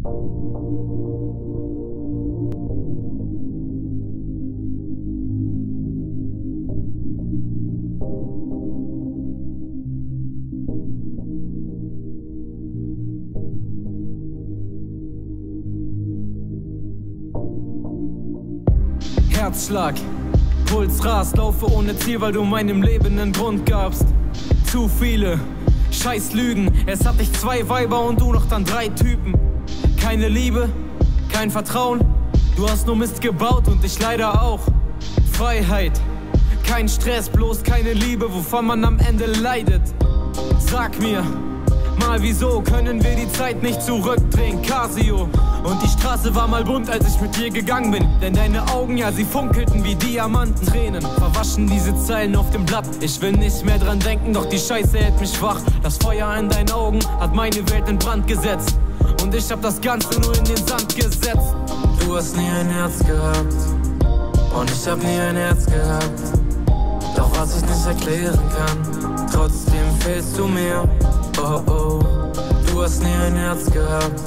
Herzschlag, Puls rast, laufe ohne Ziel, weil du meinem Leben einen Grund gabst. Zu viele scheiß Lügen, es hat dich 2 Weiber und du noch dann 3 Typen. Keine Liebe, kein Vertrauen, du hast nur Mist gebaut und ich leider auch. Freiheit, kein Stress, bloß keine Liebe, wovon man am Ende leidet. Sag mir mal, wieso können wir die Zeit nicht zurückdrehen, Casio? Und die Straße war mal bunt, als ich mit dir gegangen bin. Denn deine Augen, ja, sie funkelten wie Diamanten. Tränen verwaschen diese Zeilen auf dem Blatt. Ich will nicht mehr dran denken, doch die Scheiße hält mich wach. Das Feuer in deinen Augen hat meine Welt in Brand gesetzt. Und ich hab das Ganze nur in den Sand gesetzt. Du hast nie ein Herz gehabt und ich hab nie ein Herz gehabt. Doch was ich nicht erklären kann, trotzdem fehlst du mir. Oh oh, du hast nie ein Herz gehabt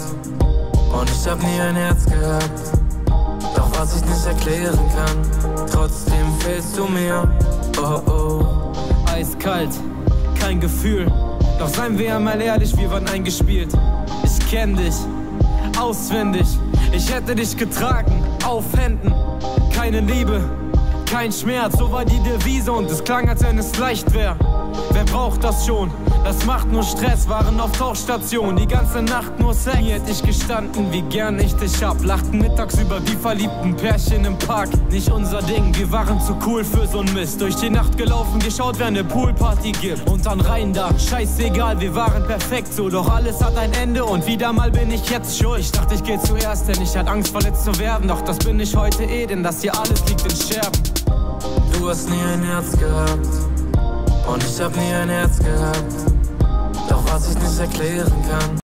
und ich hab nie ein Herz gehabt. Doch was ich nicht erklären kann, trotzdem fehlst du mir. Oh oh. Eiskalt, kein Gefühl. Doch seien wir einmal ehrlich, wir waren eingespielt. Ich kenn dich auswendig, ich hätte dich getragen auf Händen. Keine Liebe, kein Schmerz, so war die Devise und es klang, als wenn es leicht wäre. Wer braucht das schon? Das macht nur Stress, waren auf Tauchstation, die ganze Nacht nur Sex. Nie hätte ich gestanden, wie gern ich dich hab. Lachten mittags über die verliebten Pärchen im Park. Nicht unser Ding, wir waren zu cool für so'n Mist. Durch die Nacht gelaufen, geschaut, wer eine Poolparty gibt. Und dann rein da, scheißegal, wir waren perfekt so. Doch alles hat ein Ende und wieder mal bin ich jetzt schuld. Ich dachte, ich geh zuerst, denn ich hatte Angst, verletzt zu werden. Doch das bin ich heute denn das hier alles liegt in Scherben. Du hast nie ein Herz gehabt und ich hab nie ein Herz gehabt. Doch was ich nicht erklären kann,